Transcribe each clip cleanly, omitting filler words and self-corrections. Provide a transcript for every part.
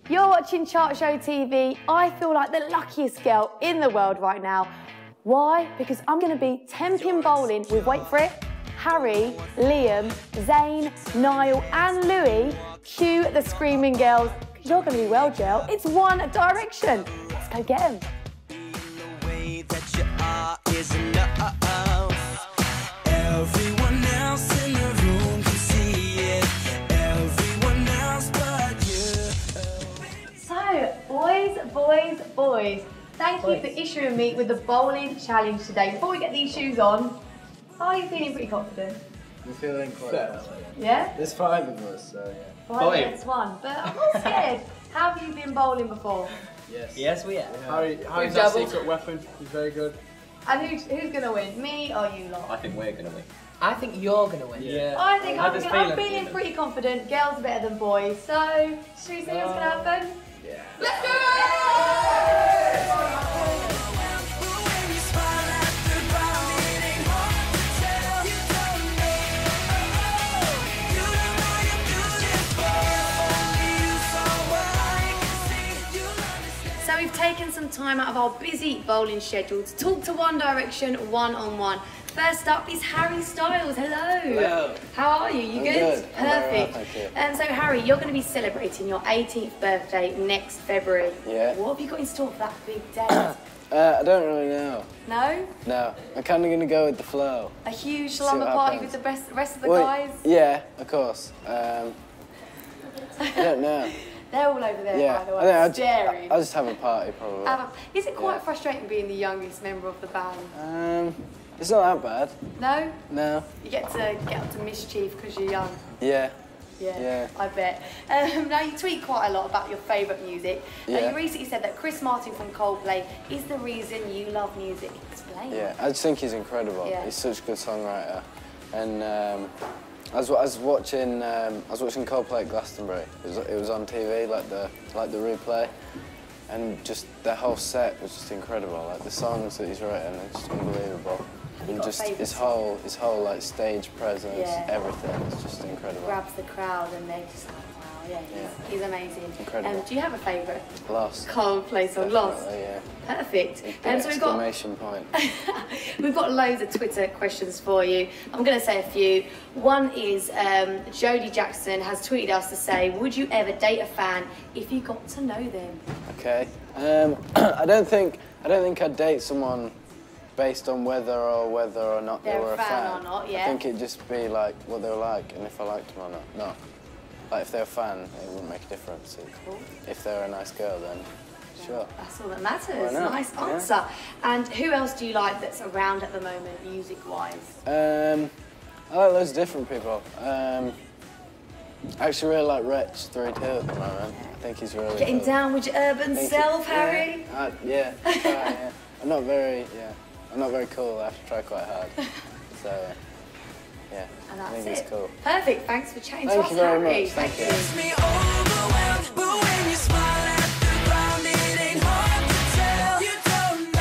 You're watching Chart Show TV. I feel like the luckiest girl in the world right now. Why? Because I'm going to be 10-pin bowling with, wait for it, Harry, Liam, Zayn, Niall and Louis. Cue the screaming girls. You're going to be well, Gel. It's One Direction. Let's go get them. The way that you are is enough. Everyone else in the room can see it. Everyone else but you. So, boys. Thank you for issuing me with the bowling challenge today. Before we get these shoes on, are you feeling pretty confident? I'm feeling quite well. Yeah? There's 5 of us, so yeah. 5 against 1, but I'm not scared. Have you been bowling before? Yes. Yes, we have. Harry's our secret weapon. He's very good. And who's going to win? Me or you lot? I think we're going to win. I think you're going to win. Yeah. I think I'm feeling pretty confident. Girls are better than boys. So, should we see what's going to happen? Yeah. Let's do it! So we've taken some time out of our busy bowling schedule to talk to One Direction one-on-one. First up is Harry Styles. Hello. Hello. How are you? You good? I'm very Perfect. well, thank you. So Harry, you're going to be celebrating your 18th birthday next February. Yeah. What have you got in store for that big day? I don't really know. No? No. I'm kind of going to go with the flow. A huge See slumber what party with happens. the rest of the guys? Yeah, of course. I don't know. They're all over there, Yeah. by the way. Staring. I'll just have a party, probably. Is it quite frustrating being the youngest member of the band? It's not that bad. No? No. You get up to mischief because you're young. Yeah. Yeah, I bet. Now, you tweet quite a lot about your favourite music. Yeah. You recently said that Chris Martin from Coldplay is the reason you love music. Explain. Yeah, I just think he's incredible. Yeah. He's such a good songwriter. And I was watching Coldplay at Glastonbury. It was on TV, like the replay, and just the whole set was just incredible. Like the songs that he's written, it's just unbelievable. And just his whole like stage presence, everything, it's just incredible. Grabs the crowd and they're just like, wow, he's amazing. Incredible. Do you have a favourite Lost. Coldplay song? Lost. Yeah. Perfect. So we've point. we've got loads of Twitter questions for you. I'm going to say a few. One is Jodie Jackson has tweeted us to say, would you ever date a fan if you got to know them? Okay. I don't think I'd date someone based on whether or not they were a fan. Or not, yeah. I think it'd just be like what they were like and if I liked them or not. No. Like if they're a fan, it wouldn't make a difference. Cool. If they're a nice girl, then sure. That's all that matters. Why not? Nice answer. And who else do you like that's around at the moment, music-wise? I like loads of different people. I actually really like Wretch 3-2 at the moment. I think he's really Getting good. down with your urban self, Harry? Yeah. I'm not very cool. I have to try quite hard. So, yeah. And I that's think it's cool. Perfect. Thanks for chatting to Thank us, you very Harry. much. Thank you. Gets me overwhelmed, but when you smile at the ground, it ain't hard to tell. You don't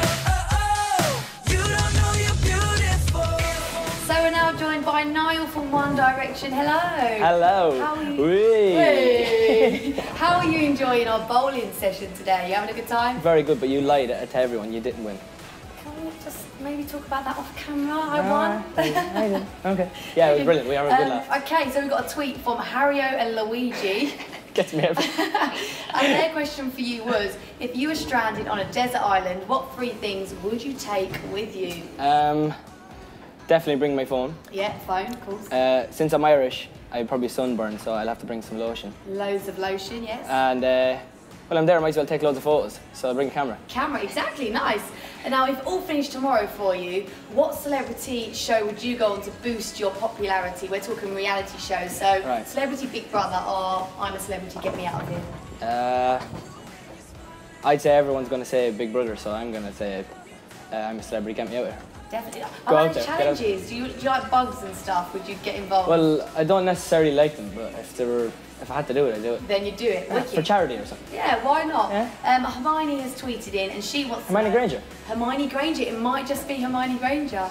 know you're beautiful. So we're now joined by Niall from One Direction. Hello. Hello. How are you? Whee! How are you enjoying our bowling session today? You having a good time? Very good, but you lied to everyone. You didn't win. Can we just maybe talk about that off camera? I won. I didn't. Okay. Yeah, it was brilliant. We had a good laugh. Okay, so we've got a tweet from Harrio and Luigi. Gets me every. And their question for you was, if you were stranded on a desert island, what 3 things would you take with you? Definitely bring my phone. Yeah, phone, of course. Since I'm Irish, I'd probably sunburn, so I'll have to bring some lotion. Loads of lotion, yes. And well, I'm there. I might as well take loads of photos, so I'll bring a camera. Camera, exactly, nice. And now, if all finished tomorrow for you, what celebrity show would you go on to boost your popularity? We're talking reality shows, so right. Celebrity Big Brother or I'm a Celebrity, Get Me Out of Here. I'd say everyone's going to say Big Brother, so I'm going to say I'm a Celebrity, Get Me Out of Here. Definitely. Go Are out there there, get out. challenges? Do you like bugs and stuff? Would you get involved? Well, I don't necessarily like them, but if I had to do it, I'd do it. Then you do it. Wicked. For charity or something. Yeah, why not? Yeah. Hermione has tweeted in and she wants to Hermione know- Granger. Hermione Granger. It might just be Hermione Granger.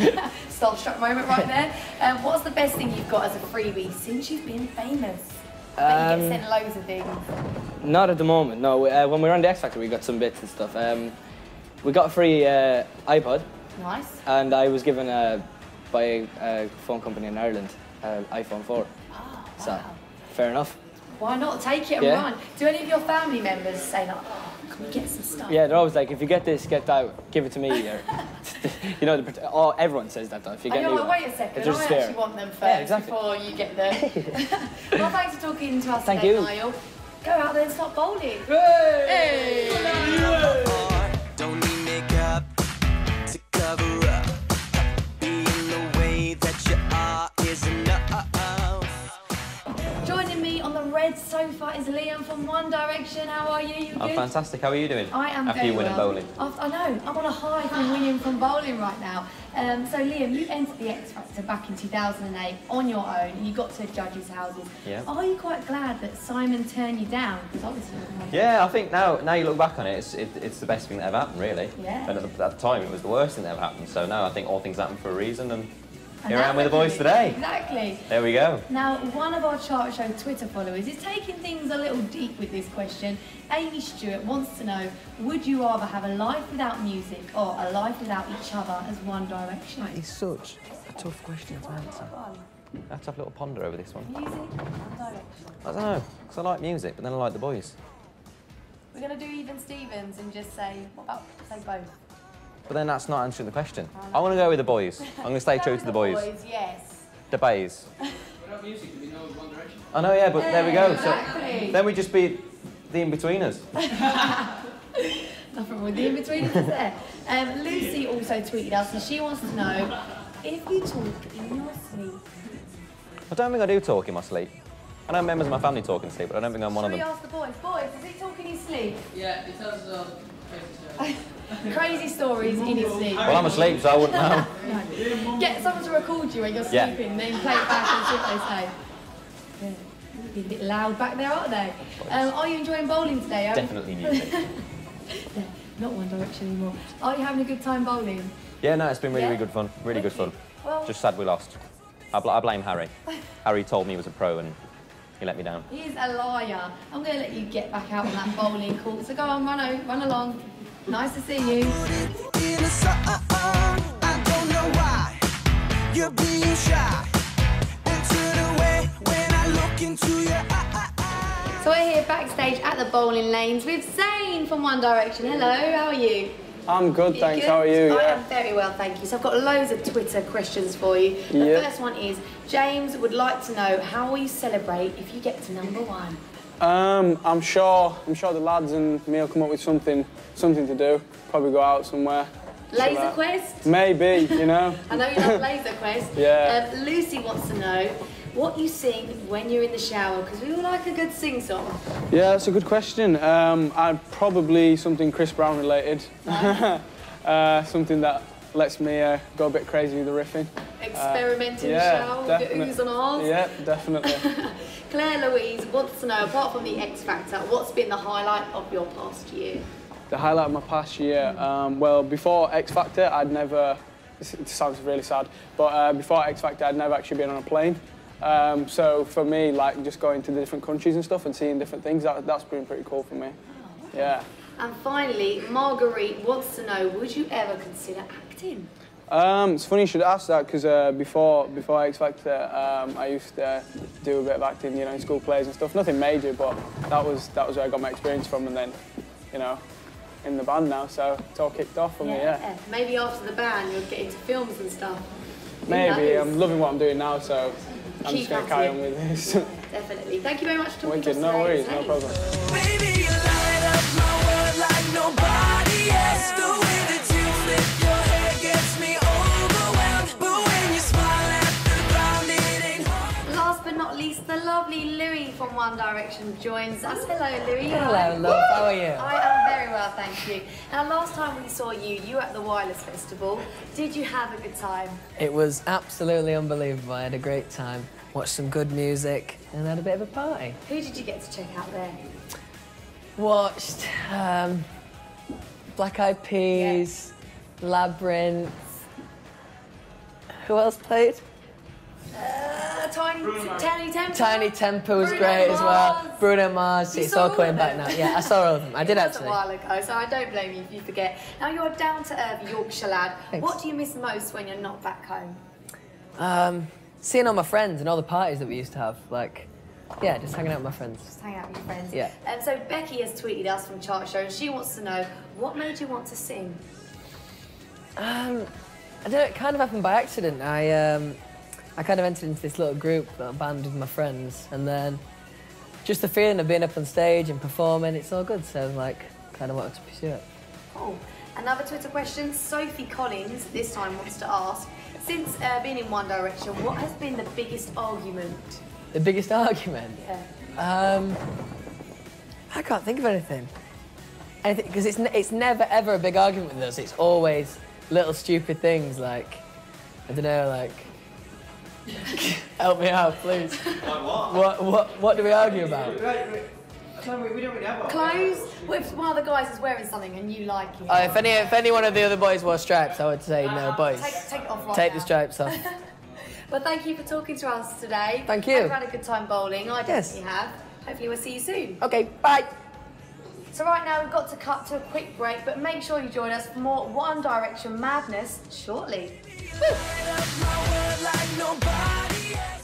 Starstruck moment right there. What's the best thing you've got as a freebie since you've been famous? I bet you get sent loads of things. Not at the moment, no. When we were on the X Factor, we got some bits and stuff. We got a free iPod. Nice. And I was given by a phone company in Ireland, iPhone 4. Oh, wow. So, fair enough. Why not? Take it and run. Do any of your family members say, like, oh, can we get some stuff? Yeah, they're always like, if you get this, get that, give it to me. Or, you know, everyone says that though. If you get you're me like, wait a second, I actually want them first before you get them. Well, thanks for talking to us today, Niall. Go out there and start bowling. Hey! Don't need makeup to cover up. Being the way that you are is enough. Joining me on the red sofa is Liam from One Direction. How are you? You good? I'm fantastic. How are you doing? I am After very you winning well. bowling. I know. I'm on a high from winning from bowling right now. So Liam, you entered the X Factor back in 2008 on your own. You got to judges' houses. Yeah. Are you quite glad that Simon turned you down? Because obviously. Yeah, I think now you look back on it, it's the best thing that ever happened, really. Yeah. But at the time, it was the worst thing that ever happened. So now I think all things happen for a reason, and here I am with the boys today. Exactly. There we go. Now, one of our Chart Show Twitter followers is taking things a little deep with this question. Amy Stewart wants to know, would you rather have a life without music or a life without each other as One Direction? That is such a tough question to answer. I have to have a little ponder over this one. Music, One Direction. I don't know, because I like music, but then I like the boys. We're going to do even Stevens and just say, what about, say both? But then that's not answering the question. I want to go with the boys. I'm going to stay true to the boys. Yes. The bays. Without music, do we know One Direction? I know, yeah, but there we go. Exactly. So then we just be the in-betweeners. Nothing with the in-betweeners is there. Lucy also tweeted us and she wants to know if you talk in your sleep. I don't think I do talk in my sleep. I know members of my family talk in sleep, but I don't think I'm one of them. Should we ask the boys? Boys, does he talk in his sleep? Yeah, it tells Crazy stories in his sleep. Well, I'm asleep, so I wouldn't know. Get someone to record you when you're Yeah. sleeping, then play it back and see what they say. Yeah. Be a bit loud back there, aren't they? Are you enjoying bowling today? Definitely music. Yeah, not One Direction anymore. Are you having a good time bowling? Yeah, no, it's been really, Yeah? really good fun. Really good fun. Well, Just sad we lost. I blame Harry. Harry told me he was a pro and he let me down. he's a liar. I'm going to let you get back out on that bowling court. So go on, run along. Nice to see you. In a song, I don't know why you're being shy and turn away when I look into your eyes. So we're here backstage at the bowling lanes with Zayn from One Direction. Hello, how are you? I'm good, You thanks. good? How are you? I Yeah. am very well, thank you. So I've got loads of Twitter questions for you. The Yeah. first one is, James would like to know, how will you celebrate if you get to #1? I'm sure the lads and me will come up with something to do. Probably go out somewhere. Laser Quest? Maybe, you know. I know you love Laser Quest. Yeah. Lucy wants to know what you sing when you're in the shower, because we all like a good sing song. Yeah, that's a good question. I'd probably something Chris Brown related. Something that lets me go a bit crazy with the riffing. Experiment in the yeah, shower, definite- with the oohs and ahs. Yeah, definitely. Claire Louise wants to know, apart from the X Factor, what's been the highlight of your past year? The highlight of my past year, well, before X Factor, I'd never, it sounds really sad, but before X Factor, I'd never actually been on a plane. So for me, like just going to the different countries and stuff and seeing different things, that's been pretty cool for me. Oh, okay. Yeah. And finally, Marguerite wants to know, would you ever consider acting? It's funny you should ask that because before X Factor, I used to do a bit of acting, you know, in school plays and stuff. Nothing major, but that was where I got my experience from, and then, you know, in the band now, so it's all kicked off for me. Yeah. Maybe after the band, you'll get into films and stuff. Who Maybe. knows? I'm loving what I'm doing now, so I'm Keep just going at to carry it. on with this. Definitely. Thank you very much for talking to us Wicked, no today. worries, no Thanks. problem. Baby, you light up my world like nobody else. The way that you flip your hair gets me overwhelmed. But when you smile at the ground, it ain't hard. Last but not least, the lovely Louis from One Direction joins us. Hello, Louis. Hello, love. How are you? I am very well, thank you. Now, last time we saw you, you were at the Wireless Festival. Did you have a good time? It was absolutely unbelievable. I had a great time. Watched some good music and had a bit of a party. Who did you get to check out there? Watched Black Eyed Peas, Labyrinth. Who else played? Tiny Tiny Temper. Tiny Temper was Bruno great as well. Mars. Bruno Mars. You It's saw all all coming of back them? now. Yeah, I saw all of them. I did It was actually. a while ago, so I don't blame you if you forget. Now you're a down-to-earth Yorkshire lad. Thanks. What do you miss most when you're not back home? Seeing all my friends and all the parties that we used to have. Like, yeah, just hanging out with my friends. Just hang out with your friends. Yeah. So Becky has tweeted us from Chart Show, and she wants to know what made you want to sing. I don't know, it kind of happened by accident. I kind of entered into this little group, a band with my friends, and then just the feeling of being up on stage and performing, it's all good, so like, kind of wanted to pursue it. Cool. Another Twitter question, Sophie Collins this time wants to ask, since being in One Direction, what has been the biggest argument? The biggest argument? Yeah. I can't think of anything. Because it's never ever a big argument with us, it's always little stupid things like, I don't know, like, help me out, please. What do we argue about? We don't really have Clothes? What if one of the guys is wearing something and you like it? If any one of the other boys wore stripes, I would say no, boys. Take it off right Take now. the stripes off. Well, thank you for talking to us today. Thank you. Hope you've had a good time bowling. I Yes. definitely have. Hopefully we'll see you soon. Okay, bye. So right now we've got to cut to a quick break, but make sure you join us for more One Direction madness shortly. Light up my world like nobody else.